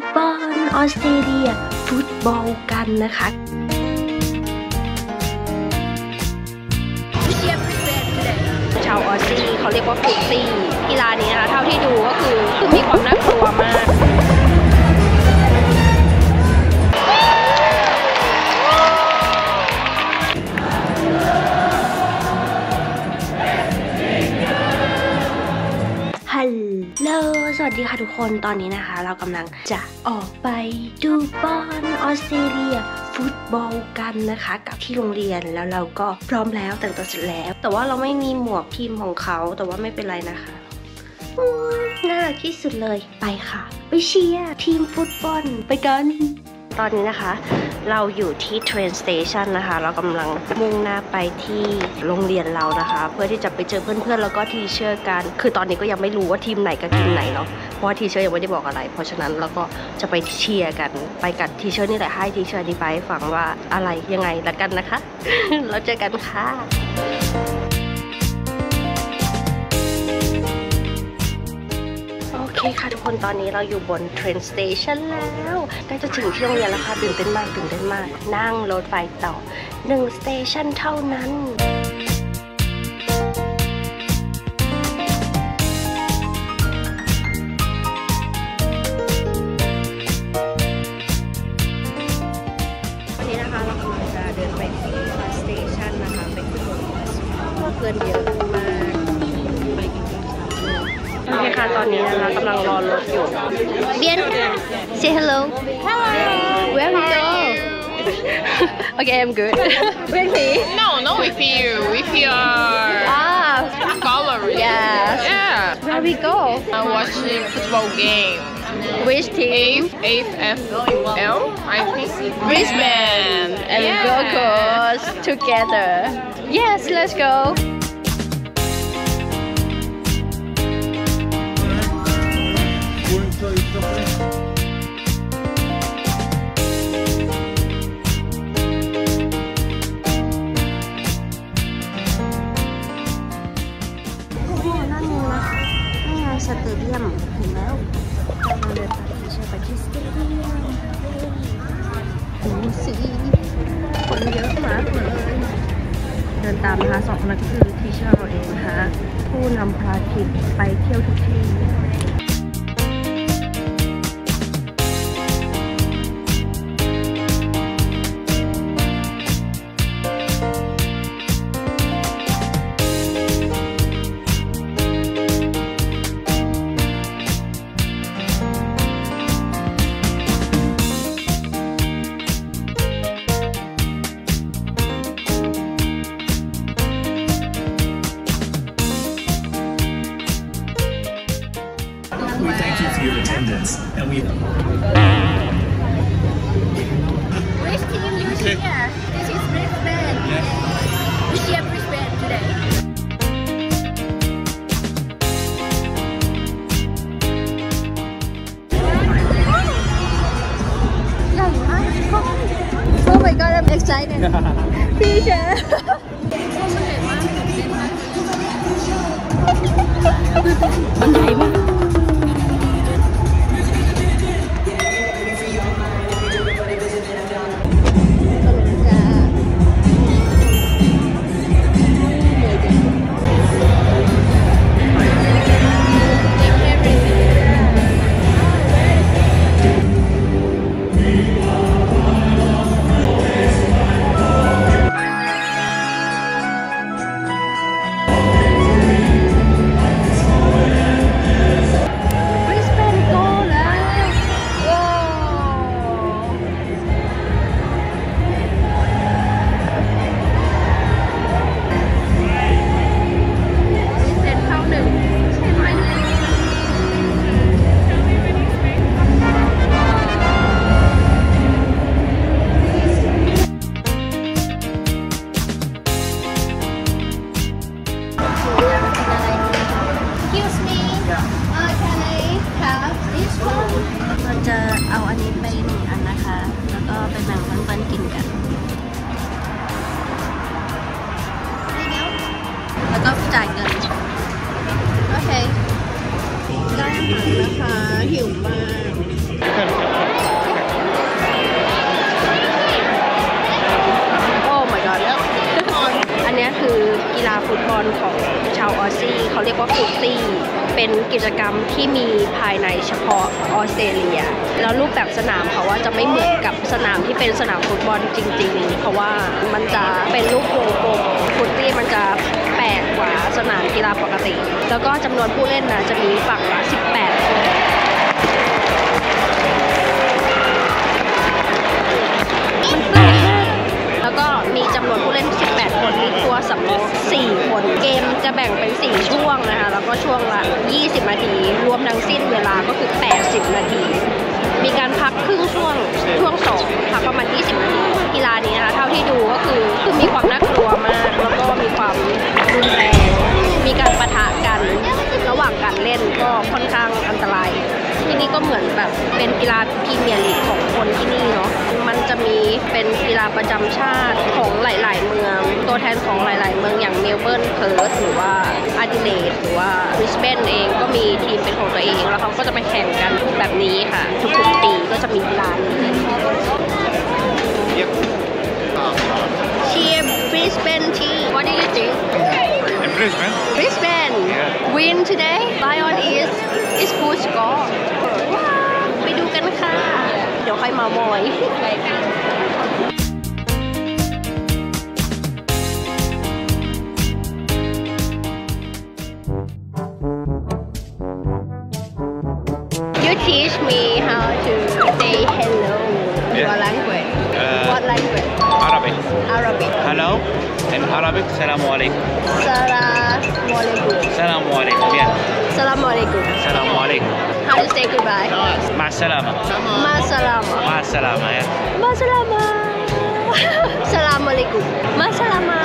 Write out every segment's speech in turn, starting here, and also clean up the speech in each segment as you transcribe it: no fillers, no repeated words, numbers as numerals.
บอลออสเตรเลียฟุตบอลกันนะคะชาวออสซี่เขาเรียกว่าฟุตซี่กีฬานี้นะคะเท่าที่ดูก็คือมีความน่ากลัวมากฮัลโหลสวัสดีค่ะทุกคนตอนนี้นะคะเรากำลังจะออกไปดูบอลออสเตรเลียฟุตบอลกันนะคะกับที่โรงเรียนแล้วเราก็พร้อมแล้วแต่งตัวเสร็จแล้วแต่ว่าเราไม่มีหมวกทีมของเขาแต่ว่าไม่เป็นไรนะคะน่ารักที่สุดเลยไปค่ะไปเชียร์ทีมฟุตบอลไปกันตอนนี้นะคะเราอยู่ที่ train station นะคะเรากำลังมุ่งหน้าไปที่โรงเรียนเรานะคะเพื่อที่จะไปเจอเพื่อนๆแล้วก็ทีเชอร์กันคือตอนนี้ก็ยังไม่รู้ว่าทีมไหนกับทีมไหนเนาะเพราะว่าทีเชอร์ยังไม่ได้บอกอะไรเพราะฉะนั้นเราก็จะไปเชียร์กันไปกับทีเชอร์นี่แหละให้ทีเชอร์อธิบายให้ฟังว่าอะไรยังไงละกันนะคะ เราเจอกันค่ะโอเคค่ะทุกคนตอนนี้เราอยู่บน train station แล้วใกล้จะถึงที่โรงเรียนแล้วค่ะตื่นเต้นมากนั่งรถไฟต่อ1 station เท่านั้นวันนี้นะคะเรากำลังจะเดินไปที่ station นะคะไปขึ้นรถบัสเพื่อนเยอะมากโอเคค่ะตอนนี้นะคะกำลังรอรถอยู่เบียน say hello where we go okay I'm good really no with your followers yeah where we go I'm watching football game which team AFL I think Brisbane and Gold Coast together yes let's goสเตเดียมถึงแล้วเราเดินไปที่สเตเดียมดูสิคนเยอะมากเลยเดินตามนะคะ2 คนนั้นก็คือทีเชอร์เราเองนะคะผู้นำพาทีมไปเที่ยวทุกที่ We thank you for your attendance, and we. Which team you cheer? This is Brisbane. Yes. We cheer Brisbane today. ใหญ่มาก Oh my god, I'm excited. พี่เชฟมันใหญ่มากว่าฟุตตี้เป็นกิจกรรมที่มีภายในเฉพาะออสเตรเลียแล้วรูปแบบสนามเขาว่าจะไม่เหมือนกับสนามที่เป็นสนามฟุตบอลจริงๆเพราะว่ามันจะเป็นรูปวงกลมฟุตตี้มันจะแปลกกว่าสนามกีฬาปกติแล้วก็จำนวนผู้เล่นนะจะมีฝั่งละ18 คนแล้วก็มีจำนวนผู้เล่น18 คนมีตัวสำรอง4 คนเกมจะแบ่งเป็น4ช่วงนะคะแล้วก็ช่วงละ20 นาทีรวมทั้งสิ้นเวลาก็คือ80 นาทีมีการพักครึ่งช่วง2พักประมาณ20 นาทีกีฬานี้นะคะเท่าที่ดูก็คือมีความน่ากลัวมากแล้วก็มีความรุนแรงมีการปะทะกันระหว่างการเล่นก็ค่อนข้างอันตรายที่นี่ก็เหมือนแบบเป็นกีฬาพรีเมียร์ลีกของคนที่นี่เนาะมันจะมีเป็นกีฬาประจำชาติของหลายๆเมืองตัวแทนของหลายๆเมืองอย่างเมลเบิร์นเพิร์ธหรือว่าอาดิเลดหรือว่าบริสเบนเองก็มีทีมเป็นของตัวเองแล้วเขาก็จะไปแข่งกันแบบนี้ค่ะทุกๆปีก็จะมีกีฬานี้เชียร์บริสเบนทีม What do you think? In Brisbane? Brisbane win today Lion is good score ไปดูกันค่ะเดี๋ยวค่อยมามอยYou teach me how to say hello in your language. What language? Arabic. Arabic. Hello. In Arabic, Assalamu alaikum. Assalamualaikum. Assalamu alaikum. Yeah. Assalamualaikum. Assalamu alaikum. How to say goodbye? Ma salama. Ma salama. Ma salama. Yeah. Ma salama. Assalamualaikum. Ma salama.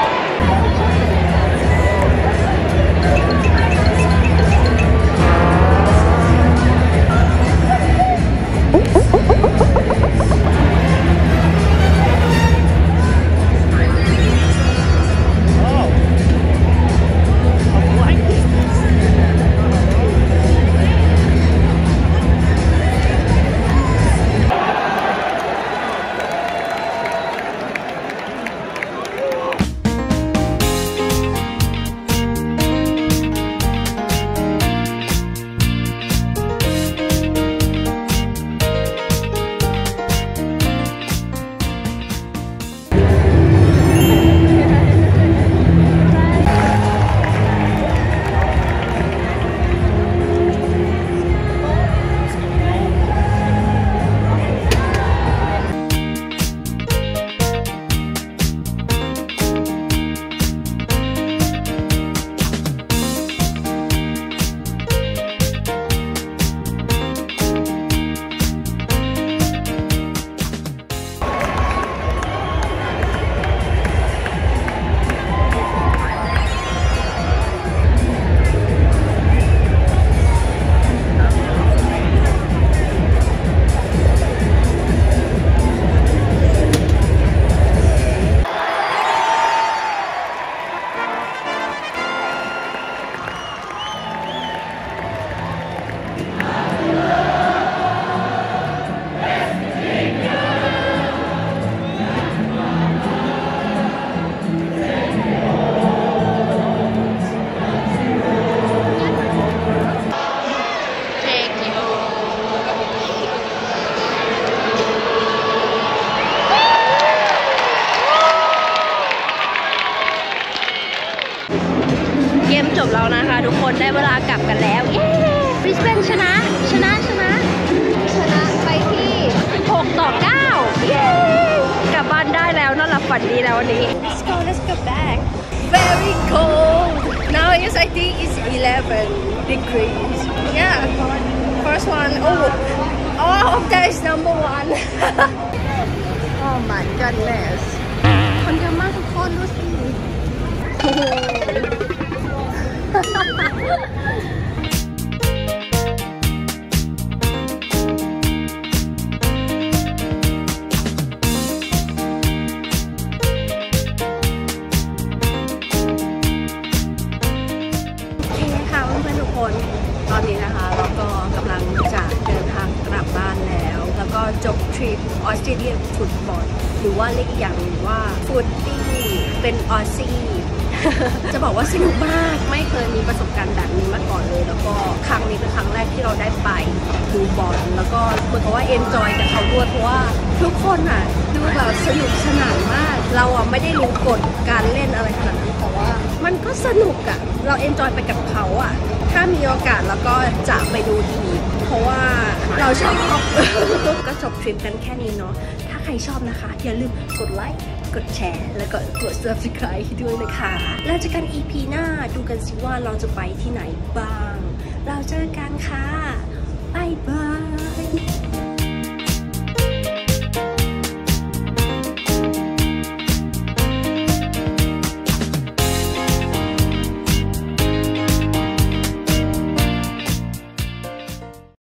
เกมจบแล้วนะคะทุกคนได้เวลากลับกันแล้วเย้บริสเบนชนะไปที่6-9เย้กลับบ้านได้แล้วนอนหลับฝันดีแล้ววันนี้ Let's go back very cold now is I think it's 11 degrees yeah first one oh that is number 1 oh my goodness คนเยอะมากทุกคนดูสิโอ้โหตอนนี้นะคะเราก็กำลังจะเดินทางกลับบ้านแล้วก็จบทริปออสเตรเลียนฟุตบอลหรือว่าเรียกอีกอย่างหนึ่งว่าฟุตตี้เป็นออสซี่จะบอกว่าสนุกมากไม่เคยมีประสบการณ์แบบนี้มาก่อนเลยแล้วก็ครั้งนี้เป็นครั้งแรกที่เราได้ไปดูบอลแล้วก็เหมือนกับว่าเอนจอยกับเขาด้วยเพราะว่าทุกคนอ่ะดูแบบสนุกสนานมากเราอ่ะไม่ได้รู้กฎการเล่นอะไรขนาดนั้นแต่ว่ามันก็สนุกอ่ะเราเอนจอยไปกับเขาอ่ะถ้ามีโอกาสแล้วก็จะไปดูอีกเพราะว่าเราชอบ ก็จบทริปกันแค่นี้เนาะถ้าใครชอบนะคะอย่าลืมกดไลค์กดแชร์แล้วก็กด subscribe ด้วยนะคะแล้วเจอกัน EP หน้าดูกันสิว่าเราจะไปที่ไหนบ้างเราเจอกันค่ะ